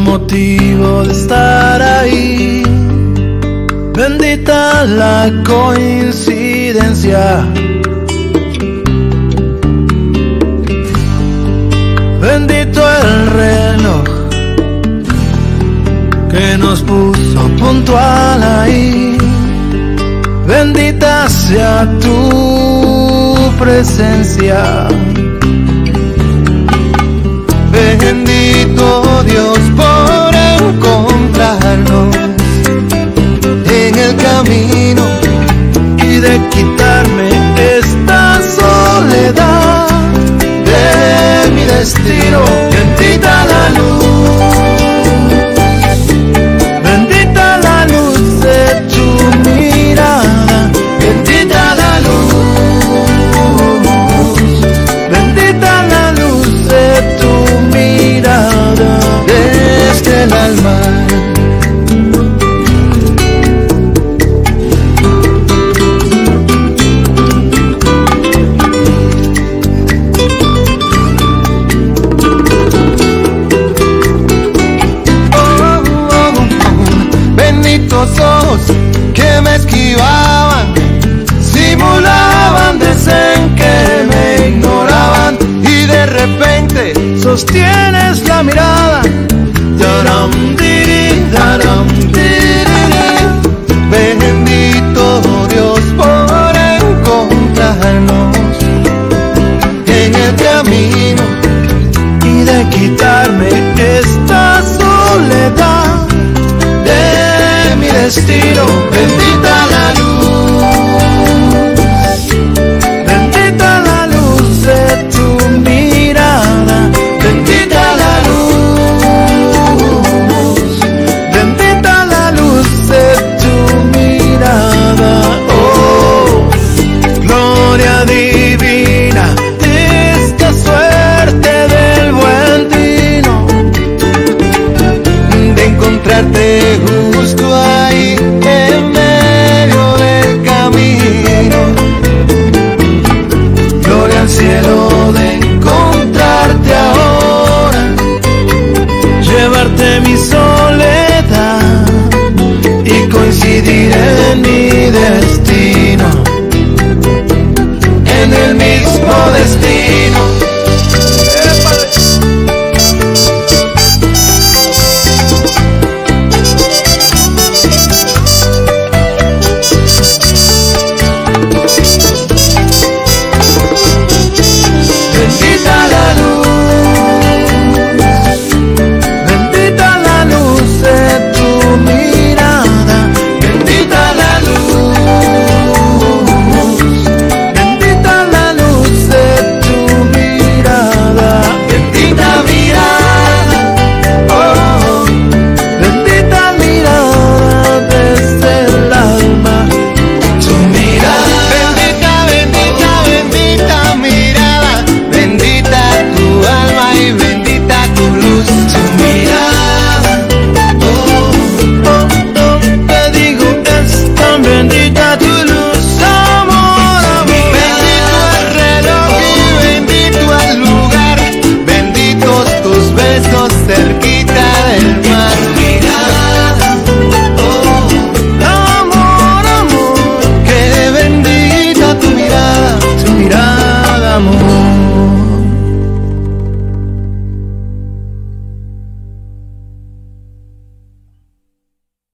motivo de estar ahí. Bendita la coincidencia, bendito el reloj que nos puso puntual ahí. Bendita sea tu presencia. Bendito Dios por encontrarnos en el camino y de quitarme esta soledad de mi destino. Bendita la luz, bendita la luz de tu mirada, bendita la luz, bendita la luz de tu mirada, desde el alma. Ojos que me esquivaban, simulaban, dicen que me ignoraban, y de repente sostienes la mirada. Daram, diri, daram, diri. Bendito Dios por encontrarnos en el camino y de quitarme esta soledad de mi destino. Bendita la luz, bendita la luz de tu mirada, bendita la luz, bendita la luz de tu mirada. Oh, gloria divina, esta suerte del buen vino de encontrarte justo ahí en medio del camino. Gloria al cielo de encontrarte ahora, llevarte mi soledad y coincidir en mi destino.